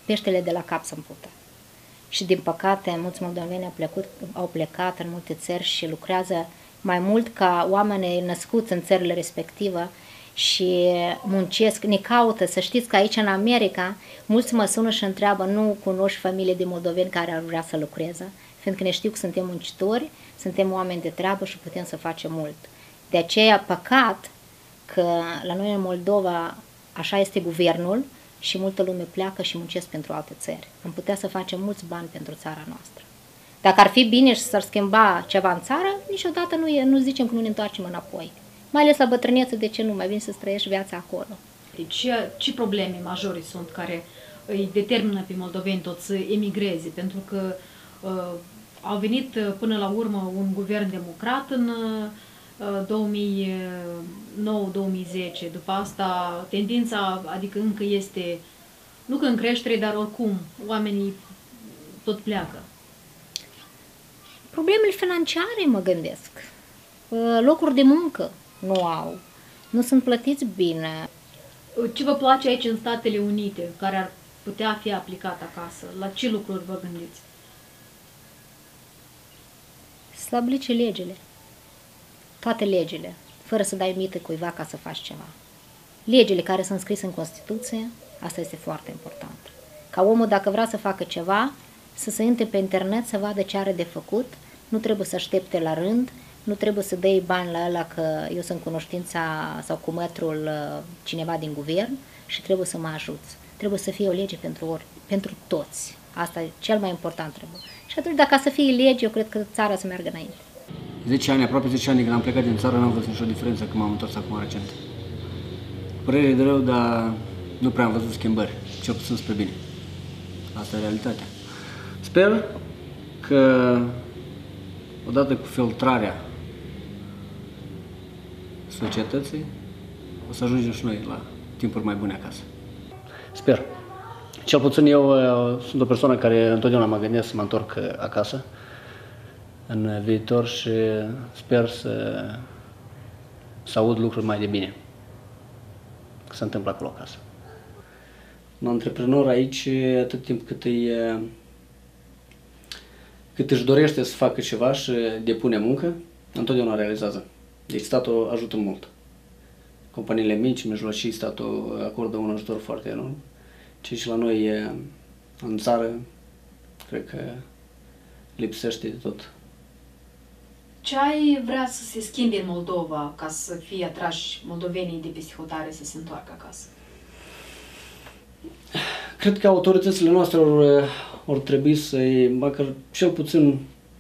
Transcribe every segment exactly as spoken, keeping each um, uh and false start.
peștele de la cap se împută. Și din păcate, mulți moldoveni au plecat, au plecat în multe țări și lucrează mai mult ca oamenii născuți în țările respective și muncesc, ne caută. Să știți că aici în America, mulți mă sună și întreabă, nu cunoști familie de moldoveni care ar vrea să lucreze, fiindcă ne știu că suntem muncitori, suntem oameni de treabă și putem să facem mult. De aceea, păcat că la noi în Moldova așa este guvernul și multă lume pleacă și muncesc pentru alte țări. Am putea să facem mulți bani pentru țara noastră. Dacă ar fi bine și s-ar schimba ceva în țară, niciodată nu, e, nu zicem că nu ne întoarcem înapoi. Mai ales la bătrânețe, de ce nu? Mai bine să trăiești viața acolo. Deci, ce probleme majore sunt care îi determină pe moldoveni tot să emigreze? Pentru că uh, au venit până la urmă un guvern democrat în uh, două mii nouă două mii zece. După asta, tendința, adică încă este, nu că în creștere, dar oricum, oamenii tot pleacă. Problemele financiare, mă gândesc. Locuri de muncă nu au, nu sunt plătiți bine. Ce vă place aici în Statele Unite, care ar putea fi aplicat acasă? La ce lucruri vă gândiți? Slăblice legile. Toate legile, fără să dai mită cuiva ca să faci ceva. Legile care sunt scrise în Constituție, asta este foarte important. Ca omul, dacă vrea să facă ceva, să se intre pe internet, să vadă ce are de făcut, nu trebuie să aștepte la rând, nu trebuie să dai bani la ăla că eu sunt cunoștința sau cu mătrul cineva din guvern și trebuie să mă ajuți. Trebuie să fie o lege pentru, ori, pentru toți. Asta e cel mai important trebuie. Și atunci, dacă să fie lege, eu cred că țara să meargă înainte. zece ani, aproape zece ani de când am plecat din țară, n-am văzut nicio diferență când m-am întors acum recent. Părere de rău, dar nu prea am văzut schimbări, cel puțin spre bine. Asta e realitatea. Sper că odată cu filtrarea societății o să ajungem și noi la timpuri mai bune acasă. Sper. Cel puțin eu sunt o persoană care întotdeauna mă gândesc să mă întorc acasă în viitor și sper să, să aud lucruri mai de bine că se întâmplă acolo acasă. Un antreprenor aici, atât timp cât îi cât își dorește să facă ceva și depune muncă, întotdeauna realizează. Deci statul ajută mult. Companiile mici, mijlocii, statul acordă un ajutor foarte enorm. Ce și la noi în țară, cred că lipsește de tot. Ce ai vrea să se schimbe în Moldova ca să fie atrași moldovenii de peste hotare să se întoarcă acasă? Cred că autoritățile noastre or, or trebui să-i, măcar cel puțin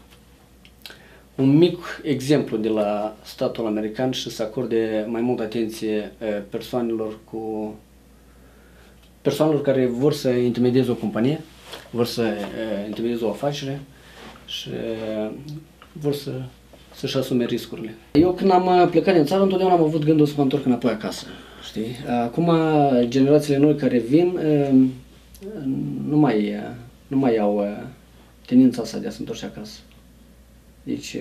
un mic exemplu de la statul american și să acorde mai multă atenție persoanelor cu persoanelor care vor să intermedieze o companie, vor să intermedieze o afacere și vor să să-și asume riscurile. Eu când am plecat din țară, întotdeauna am avut gândul să mă întorc înapoi acasă. Știi? Acum, generațiile noi care vin nu mai, nu mai au tendința asta de a se întoarce acasă. Deci,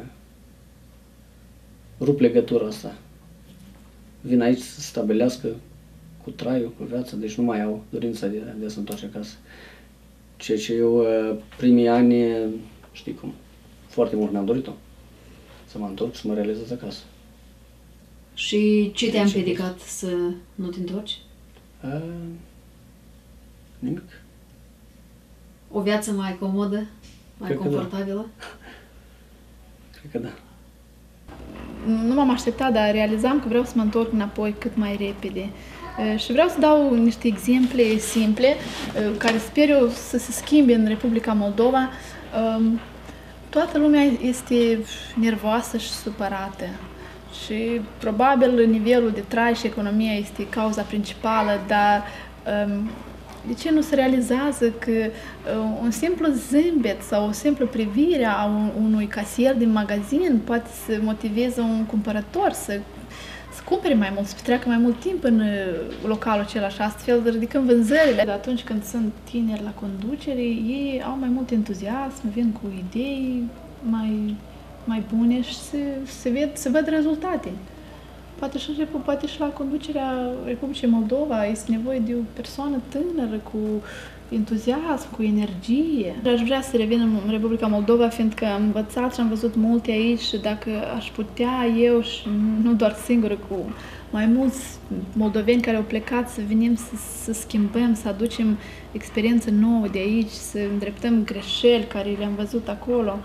rup legătura asta. Vin aici să se stabilească cu traiul, cu viața, deci nu mai au dorința de, de a se întoarce acasă. Ceea ce eu, primii ani, știi cum, foarte mult ne-am dorit-o. Să mă întorc, să mă realizez acasă. Și ce te-a împiedicat să nu te întorci? A, nimic. O viață mai comodă? Mai Cred confortabilă? Da. Cred că da. Nu m-am așteptat, dar realizam că vreau să mă întorc înapoi cât mai repede. Și vreau să dau niște exemple simple care sper eu să se schimbe în Republica Moldova. Toată lumea este nervoasă și supărată și probabil nivelul de trai și economia este cauza principală, dar de ce nu se realizează că un simplu zâmbet sau o simplă privire a unui casier din magazin poate să motiveze un cumpărător să, să cumpere mai mult, să petreacă mai mult timp în localul acela și astfel ridicând vânzările. Dar atunci când sunt tineri la conducere, ei au mai mult entuziasm, vin cu idei mai, mai bune și se, se, ved, se văd rezultate. Poate și, poate și la conducerea Republicii Moldova este nevoie de o persoană tânără, cu entuziasm, cu energie. Aș vrea să revin în Republica Moldova, fiindcă am învățat și am văzut multe aici și dacă aș putea eu și nu doar singură, cu mai mulți moldoveni care au plecat, să venim să, să schimbăm, să aducem experiență nouă de aici, să îndreptăm greșeli care le-am văzut acolo,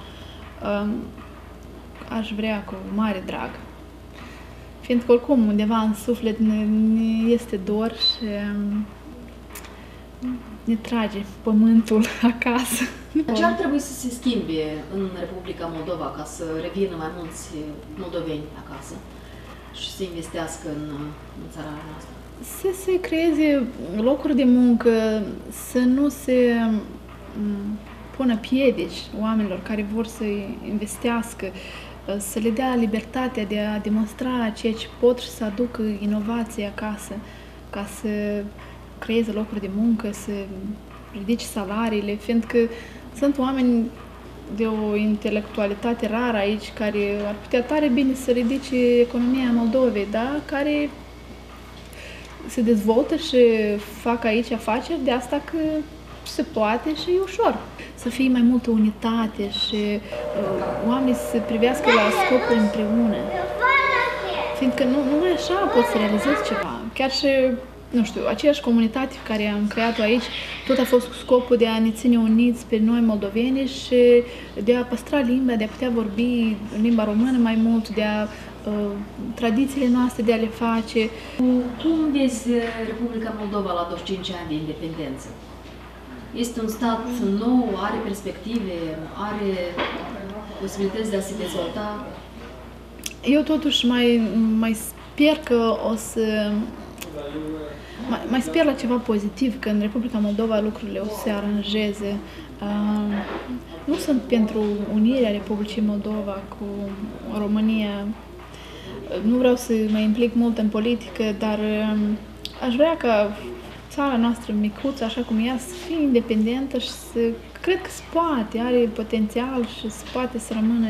aș vrea cu mare drag. Fiindcă oricum undeva în suflet ne, ne este dor și ne trage pământul acasă. Ce ar trebui să se schimbe în Republica Moldova ca să revină mai mulți moldoveni acasă și să investească în, în țara noastră? Să se creeze locuri de muncă, să nu se pună piedici oamenilor care vor să investească, să le dea libertatea de a demonstra ceea ce pot și să aducă inovație acasă, ca să creeze locuri de muncă, să ridice salariile, fiindcă sunt oameni de o intelectualitate rară aici, care ar putea tare bine să ridice economia Moldovei, da? Care se dezvoltă și fac aici afaceri, de asta că se poate și e ușor. Să fie mai multă unitate și uh, oamenii să se privească la scopuri împreună. Fiindcă nu, numai așa poți să realizezi ceva. Chiar și, nu știu, aceeași comunitate pe care am creat-o aici, tot a fost cu scopul de a ne ține uniți pe noi moldoveni și de a păstra limba, de a putea vorbi în limba română mai mult, de a uh, tradițiile noastre, de a le face. Cum vezi Republica Moldova la douăzeci și cinci ani de independență? Este un stat nou, are perspective, are posibilități de a se dezvolta? Eu totuși mai, mai sper că o să... Mai, mai sper la ceva pozitiv, că în Republica Moldova lucrurile o să se aranjeze. Uh, nu sunt pentru unirea Republicii Moldova cu România. Nu vreau să mă implic mult în politică, dar uh, aș vrea ca țara noastră micuță, așa cum ea, să fie independentă și să... Cred că se poate, are potențial și se poate să rămână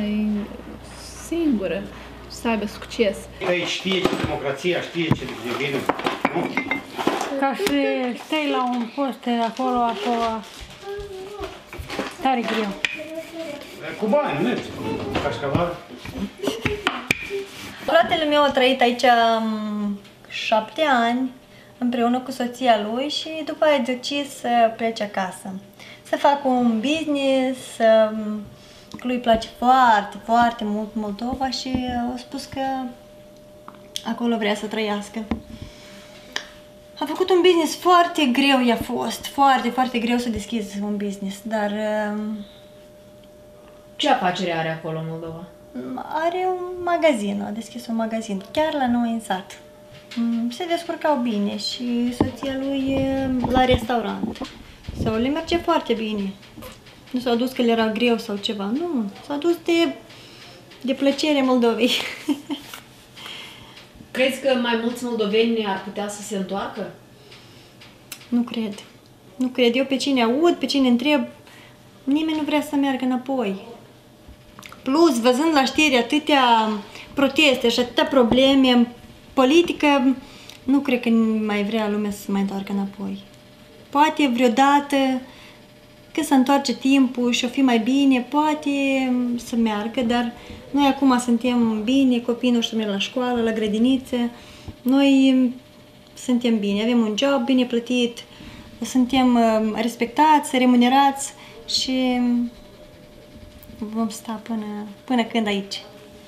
singură și să aibă succes. Aici știe ce democrația, știe ce devine, nu? Ca să stai la un post acolo, acolo, tare greu. Cu bani, merge. Cașcaval. Fratele meu a trăit aici șapte ani, împreună cu soția lui și după aia a decis să plece acasă. Să facă un business, să... lui place foarte, foarte mult Moldova și a spus că acolo vrea să trăiască. A făcut un business foarte greu, i-a fost, foarte, foarte greu să deschizi un business, dar... Ce afacere are acolo în Moldova? Are un magazin, a deschis un magazin, chiar la noi în sat. Se descurcau bine și soția lui la restaurant. Sau le merge foarte bine. Nu s-au dus că le era greu sau ceva, nu. S-au dus de, de plăcere Moldovei. Crezi că mai mulți moldoveni ar putea să se întoarcă? Nu cred. Nu cred. Eu pe cine aud, pe cine întreb, nimeni nu vrea să meargă înapoi. Plus, văzând la știri atâtea proteste și atâtea probleme în politică, nu cred că mai vrea lumea să se mai întoarcă înapoi. Poate vreodată, când se întoarce timpul și o fi mai bine, poate să meargă, dar noi acum suntem bine, copiii noștri merg la școală, la grădiniță, noi suntem bine, avem un job bine plătit, suntem respectați, remunerați și vom sta până, până când aici.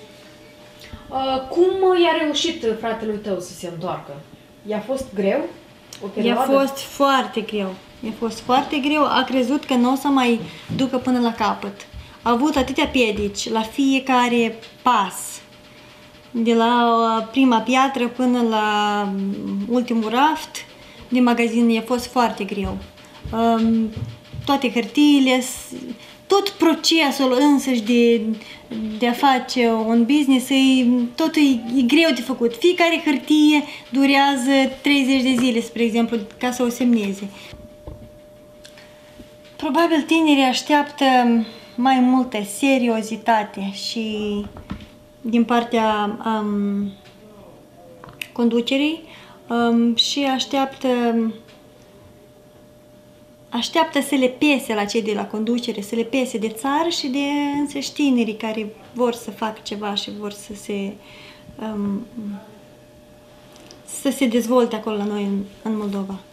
Cum i-a reușit fratelui tău să se întoarcă? I-a fost greu? I-a fost foarte greu. I-a fost foarte greu. A crezut că nu o să mai ducă până la capăt. A avut atâtea piedici la fiecare pas. De la prima piatră până la ultimul raft din magazin i-a fost foarte greu. Toate hârtiile, tot procesul însăși de, de a face un business, e, tot e, e greu de făcut. Fiecare hârtie durează treizeci de zile, spre exemplu, ca să o semneze. Probabil tinerii așteaptă mai multă seriozitate și din partea um, conducerii um, și așteaptă așteaptă să le pese la cei de la conducere, să le pese de țară și de însăși tinerii care vor să facă ceva și vor să se um, să se dezvolte acolo la noi în, în Moldova.